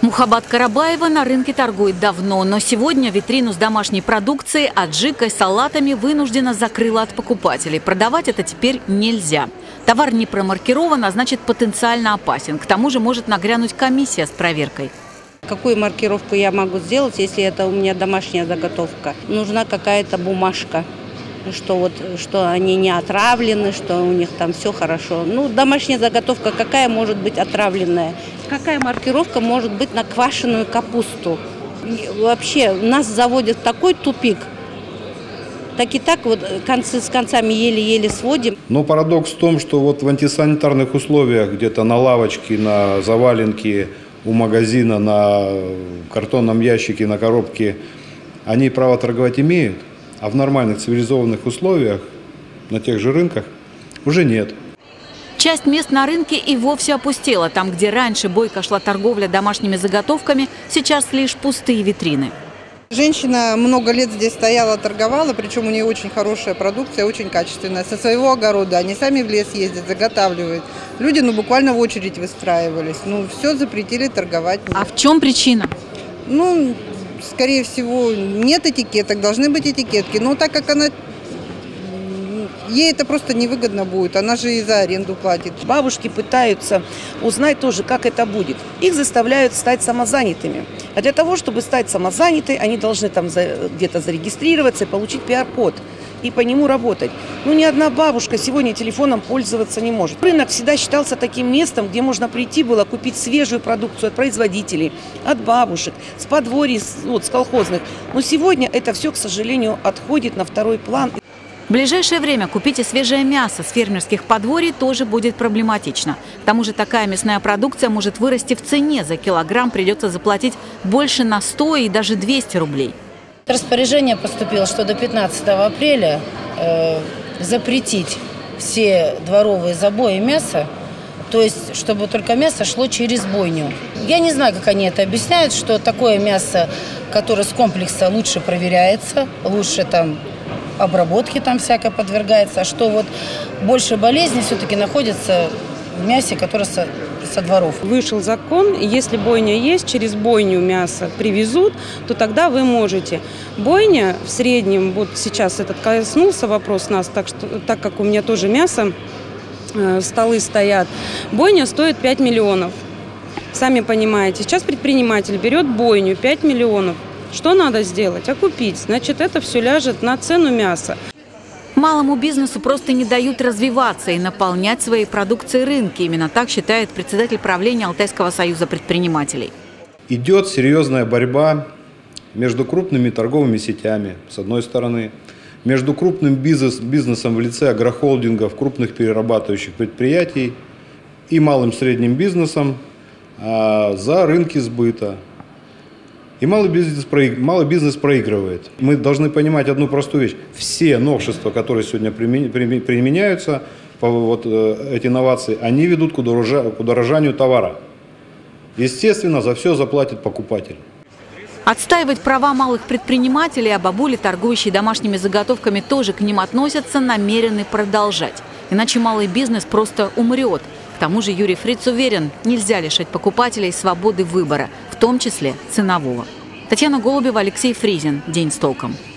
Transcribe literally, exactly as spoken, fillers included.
Мухаббат Карабаева на рынке торгует давно, но сегодня витрину с домашней продукцией, аджикой, салатами вынуждена закрыла от покупателей. Продавать это теперь нельзя. Товар не промаркирован, а значит потенциально опасен. К тому же может нагрянуть комиссия с проверкой. Какую маркировку я могу сделать, если это у меня домашняя заготовка? Нужна какая-то бумажка, что, вот, что они не отравлены, что у них там все хорошо. Ну, домашняя заготовка какая может быть отравленная? Какая маркировка может быть на квашеную капусту? И вообще нас заводят в такой тупик. Так и так вот концы с концами еле-еле сводим. Но парадокс в том, что вот в антисанитарных условиях, где-то на лавочке, на заваленке у магазина, на картонном ящике, на коробке, они право торговать имеют, а в нормальных цивилизованных условиях, на тех же рынках, уже нет. Часть мест на рынке и вовсе опустела. Там, где раньше бойко шла торговля домашними заготовками, сейчас лишь пустые витрины. Женщина много лет здесь стояла, торговала, причем у нее очень хорошая продукция, очень качественная. Со своего огорода, они сами в лес ездят, заготавливают. Люди ну, буквально в очередь выстраивались. Ну, все запретили торговать. А в чем причина? Ну, скорее всего, нет этикеток, должны быть этикетки. Но так как она... Ей это просто невыгодно будет, она же и за аренду платит. Бабушки пытаются узнать тоже, как это будет. Их заставляют стать самозанятыми. А для того, чтобы стать самозанятой, они должны там где-то зарегистрироваться и получить пи ар-код. И по нему работать. Ну, ни одна бабушка сегодня телефоном пользоваться не может. Рынок всегда считался таким местом, где можно прийти было купить свежую продукцию от производителей, от бабушек, с подворий, вот, с колхозных. Но сегодня это все, к сожалению, отходит на второй план. В ближайшее время купить и свежее мясо с фермерских подворий тоже будет проблематично. К тому же такая мясная продукция может вырасти в цене. За килограмм придется заплатить больше на сто и даже двести рублей. Распоряжение поступило, что до пятнадцатого апреля э, запретить все дворовые забои мяса, то есть чтобы только мясо шло через бойню. Я не знаю, как они это объясняют, что такое мясо, которое с комплекса лучше проверяется, лучше там обработки там всякое подвергается, а что вот больше болезней все-таки находится в мясе, которое со, со дворов. Вышел закон, и если бойня есть, через бойню мясо привезут, то тогда вы можете. Бойня в среднем, вот сейчас этот коснулся вопрос нас, так, что, так как у меня тоже мясо, э, столы стоят, бойня стоит пять миллионов. Сами понимаете, сейчас предприниматель берет бойню пять миллионов. Что надо сделать? Окупить. Значит, это все ляжет на цену мяса. Малому бизнесу просто не дают развиваться и наполнять своей продукцией рынки. Именно так считает председатель правления Алтайского союза предпринимателей. Идет серьезная борьба между крупными торговыми сетями, с одной стороны, между крупным бизнес, бизнесом в лице агрохолдингов, крупных перерабатывающих предприятий и малым средним бизнесом а, за рынки сбыта. И малый бизнес, малый бизнес проигрывает. Мы должны понимать одну простую вещь. Все новшества, которые сегодня применяются, вот эти инновации, они ведут к удорожанию товара. Естественно, за все заплатит покупатель. Отстаивать права малых предпринимателей, а бабули, торгующие домашними заготовками, тоже к ним относятся, намерены продолжать. Иначе малый бизнес просто умрет. К тому же Юрий Фриц уверен, нельзя лишать покупателей свободы выбора, в том числе ценового. Татьяна Голубева, Алексей Фризин. День с толком.